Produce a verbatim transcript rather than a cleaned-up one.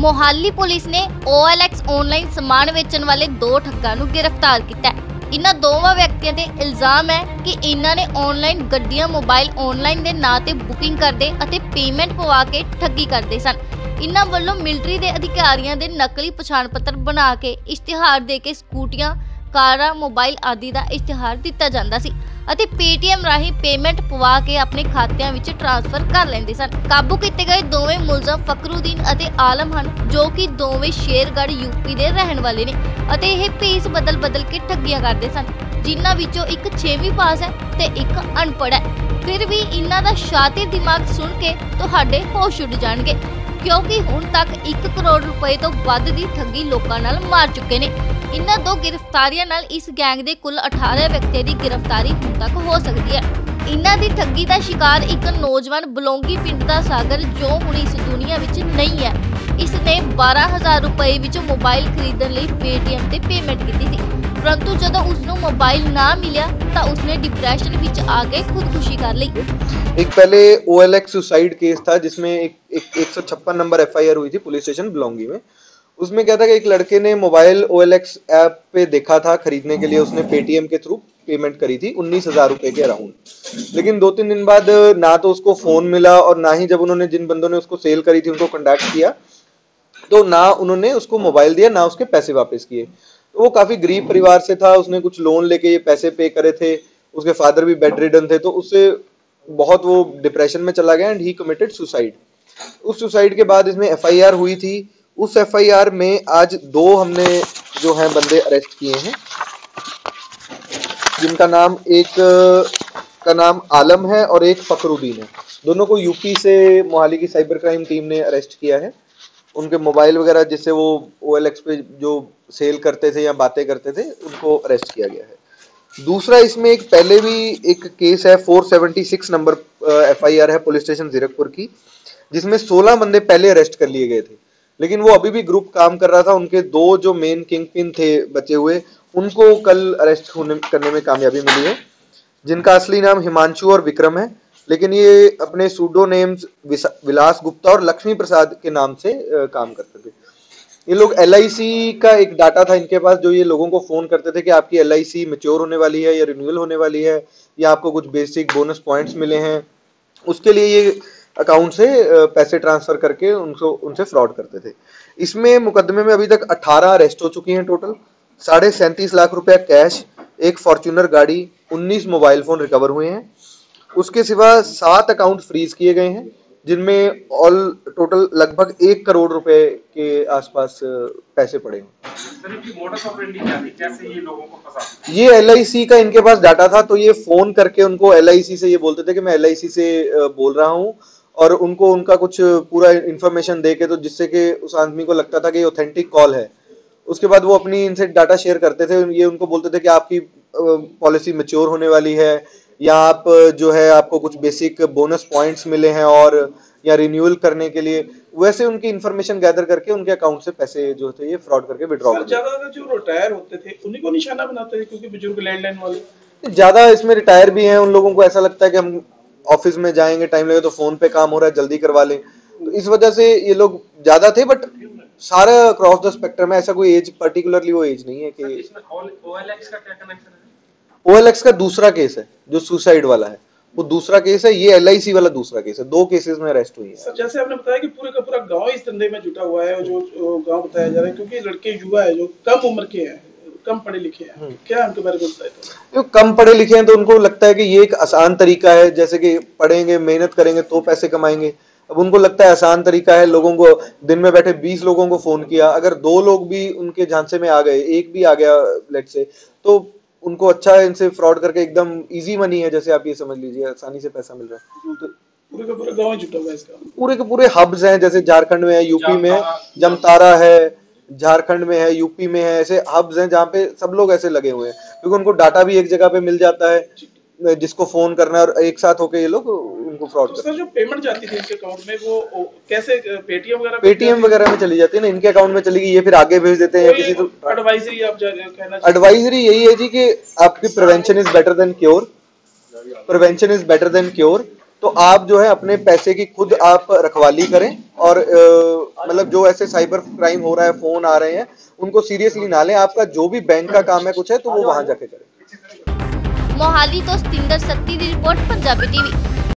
Mohali police ने ओ L x online समान वेचण वाले दो ठग्गां नूं गिरफ्तार किया है। इन्हां दोवां व्यक्तियों ते इल्जाम है कि इन्हां ने ऑनलाइन गड्डियां मोबाइल ऑनलाइन दे नां ते बुकिंग करदे अते पेमेंट पवा के ठगी करदे सन। इन्हां वल्लों मिलिटरी दे अधिकारियों दे नकली पछाण पत्र बना के इश्तिहार दे के स्कूटियां कारां मोबाइल आदि का इश्तिहार दिता जांदा सी अते पेटीएम राही पेमेंट पवा के अपने खात्यां विच ट्रांसफर कर लैंदे सन। काबू किए गए दोवें मुलजम फकरुद्दीन अते आलम हन, जो कि दोवें शेरगढ़ यूपी दे रहन वाले ने अते यह भेस बदल बदल के ठगियां करदे सन, जिन्हां विचों एक छेवीं पास है ते एक अनपढ़ है। फिर भी इन्हां दा शातिर दिमाग सुन के तुहाडे होश उड़ जाणगे, क्योंकि हुण तक एक करोड़ रुपए तो वध दी ठगी लोकां नाल मार चुके ने। इन्हां दो गिरफ्तारियां नाल इस गैंग दे कुल अठारह व्यक्तियों की गिरफ्तारी हुण तक हो सकती है। इन्हां दी ठगी का शिकार एक नौजवान बलौंगी पिंड दा सागर, जो हुण इस दुनिया विच नहीं है। इसने बारह हजार रुपए विच मोबाइल खरीदण लई पेटीएम ते पेमेंट की थी, परंतु जदों उसनूं मोबाइल ना मिलिया तां उसने डिप्रेशन विच आके खुदकुशी कर ली। एक पहले O L X suicide case था, जिसमें एक एक, एक सौ छप्पन नंबर एफ आई आर हुई थी पुलिस स्टेशन बलौंगी में। उसमें क्या था कि एक लड़के ने mobile O L X app पे देखा था खरीदने के लिए, उसने पेटीएम के थ्रू पेमेंट करी थी उन्नीस हजार रुपए के अराउंड। लेकिन दो तीन दिन बाद ना तो उसको फोन मिला, और ना ही जब उन्होंने जिन बंदों ने उसको सेल करी थी उनको कॉन्टैक्ट किया तो ना उन्होंने उसको मोबाइल दिया, ना उसके पैसे वापस किए। तो वो काफी गरीब परिवार से था, उसने कुछ लोन लेके ये पैसे पे करे थे, उसके फादर भी बेड रिडन थे, तो उससे बहुत वो डिप्रेशन में चला गया एंड ही कमिटेड सुसाइड। उस सुसाइड के बाद इसमें एफ आई आर हुई थी। उस एफ आई आर में आज दो हमने जो हैं बंदे अरेस्ट किए हैं, जिनका नाम एक का नाम आलम है और एक फकरुद्दीन है। दोनों को यूपी से मोहाली की साइबर क्राइम टीम ने अरेस्ट किया है। उनके मोबाइल वगैरह जिससे वो ओ एल एक्स पे जो सेल करते थे या बातें करते थे, उनको अरेस्ट किया गया है। दूसरा, इसमें एक पहले भी एक केस है, चार सौ छिहत्तर नंबर एफ आई आर है पुलिस स्टेशन जीरकपुर की, जिसमें सोलह बंदे पहले अरेस्ट कर लिए गए थे, लेकिन वो अभी भी ग्रुप काम कर रहा था। उनके दो जो मेन किंग पिन थे बचे हुए, उनको कल अरेस्ट होने करने में कामयाबी मिली है, जिनका असली नाम हिमांशु और विक्रम है, लेकिन ये अपने सूडो नेम्स विलास गुप्ता और लक्ष्मी प्रसाद के नाम से काम करते थे। ये लोग एल आई सी का एक डाटा था इनके पास, जो ये लोगों को फोन करते थे कि आपकी एल आई सी मैच्योर होने वाली है या रिन्यूअल होने वाली है, या आपको कुछ बेसिक बोनस पॉइंट्स मिले हैं, उसके लिए ये अकाउंट से पैसे ट्रांसफर करके उनको उनसे फ्रॉड करते थे। इसमें मुकदमे में अभी तक अठारह अरेस्ट हो चुकी हैं टोटल। साढ़े सैंतीस लाख रुपया कैश, एक फॉर्च्यूनर गाड़ी, उन्नीस मोबाइल फोन रिकवर हुए हैं। उसके सिवा सात अकाउंट फ्रीज किए गए हैं, जिनमें ऑल टोटल लगभग एक करोड़ रुपए के आसपास पैसे पड़े हैं। ये एल आई सी का इनके पास डाटा था, तो ये फोन करके उनको एल आई सी से ये बोलते थे कि मैं एल आई सी से बोल रहा हूँ, और उनको उनका कुछ पूरा इंफॉर्मेशन दे के, तो जिससे कि उस आदमी को लगता था कि ये ऑथेंटिक कॉल है। उसके बाद वो अपनी इनसे डाटा शेयर करते थे। ये उनको बोलते थे कि आपकी पॉलिसी मैच्योर होने वाली है, या आप जो है आपको कुछ बेसिक बोनस पॉइंट्स मिले हैं, और या रिन्यूअल करने के लिए, वैसे उनकी इन्फॉर्मेशन गैदर करके उनके अकाउंट से पैसे जो थे ये फ्रॉड करके विड्रॉ करते थे। ज्यादा जो रिटायर होते थे उन्हीं को निशाना बनाते थे, क्योंकि बुजुर्ग लैंडलाइन वाले ज्यादा इसमें रिटायर भी हैं। उन लोगों को ऐसा लगता है कि हम ऑफिस में जाएंगे, टाइम लगे तो फोन पे काम हो रहा है, जल्दी करवा लें, तो इस वजह से ये लोग ज्यादा थे। बट सारा क्रॉस द स्पेक्ट्रम है, ऐसा कोई एज पर्टिकुलरली वो एज नहीं है कि। ओ एल एक्स का क्या कनेक्शन है? ओ एल एक्स का दूसरा केस है जो सुसाइड वाला है, वो दूसरा केस है। ये एल आई सी वाला दूसरा केस है। दो केसेस में अरेस्ट हुई है। सर, जैसे आपने बताया कि पूरे का पूरा गांव इस धंधे में जुटा हुआ है, जो गांव बताया जा रहा है, क्योंकि लड़के युवा है जो कम उम्र के हैं, कम पढ़े लिखे हैं, क्या उनके बारे में बताए? तो कम पढ़े लिखे हैं तो उनको लगता है कि ये एक आसान तरीका है, जैसे कि पढ़ेंगे, मेहनत करेंगे तो पैसे कमाएंगे। अब उनको लगता है आसान तरीका है। लोगों को दिन में बैठे बीस लोगों को फोन किया, अगर दो लोग भी उनके झांसे में आ गए, एक भी आ गया लेट से, तो उनको अच्छा है, इनसे फ्रॉड करके एकदम इजी मनी है, जैसे आप ये समझ लीजिए, आसानी से पैसा मिल रहा है। तो पूरे का पूरा गांव जुटा हुआ है इसका। पूरे के पूरे हब्स हैं, जैसे झारखंड में है, यूपी में है, जमतारा है, झारखंड में है, यूपी में है, ऐसे हब्स हैं जहाँ पे सब लोग ऐसे लगे हुए हैं, क्योंकि उनको डाटा भी एक जगह पे मिल जाता है, जिसको फोन करना है, और एक साथ होके ये लोग उनको फ्रॉड करते हैं। सर, जो पेमेंट जाती थी इनके अकाउंट में, वो कैसे पेटीएम वगैरह पेटीएम वगैरह में चली जाती है ना, इनके अकाउंट में चली गई, ये फिर आगे भेज देते हैं। किसी तो एडवाइजरी आप कहना एडवाइजरी यही है जी कि आपकी prevention is better than cure, prevention is better than cure. तो आप जो है अपने पैसे की खुद आप रखवाली करें और मतलब जो ऐसे साइबर क्राइम हो रहा है, फोन आ रहे हैं, उनको सीरियसली ना लें। आपका जो भी बैंक का काम है कुछ है तो वो वहां जाके करें। मोहाली तो सतिंदर सत्ती की रिपोर्ट, पंजाबी टीवी।